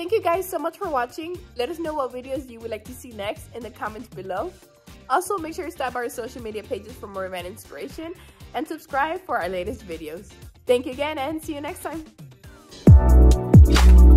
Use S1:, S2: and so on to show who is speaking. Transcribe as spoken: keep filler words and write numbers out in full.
S1: thank you guys so much for watching. Let us know what videos you would like to see next in the comments below. Also, make sure to stop by our social media pages for more event inspiration and subscribe for our latest videos. Thank you again and see you next time.